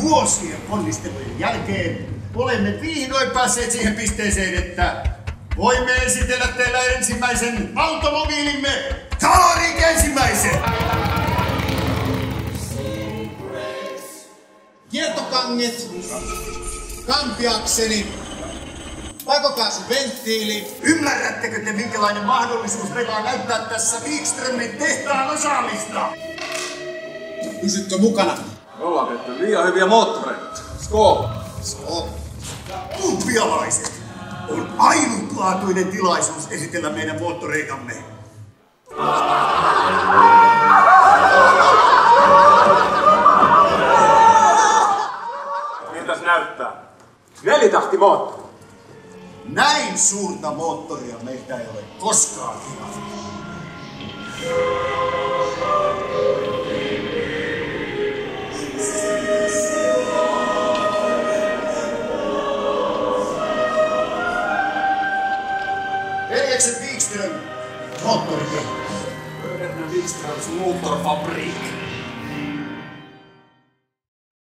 vuosien ponnistelujen jälkeen olemme vihdoin päässeet siihen pisteeseen, että voimme esitellä teille ensimmäisen automobiilimme, Taarik ensimmäisen! Kiertokanget, kampiakseli, pakokaasuventtiili. Ymmärrättekö te, minkälainen mahdollisuus meillä on näyttää tässä Wikströmin tehtaan osaamista? Pysytkö mukana? Me ollaan tehty liian hyviä moottoreita. Skål! Kumpialaiset! On ainutlaatuinen tilaisuus esitellä meidän moottoreitamme. Miltäs näyttää? 4-tahtimoottori. Näin suurta moottoria meiltä ei ole koskaan tilattu. Veljekset Wikström, moottoritehdas. Bröderna Wikströms motorfabrik.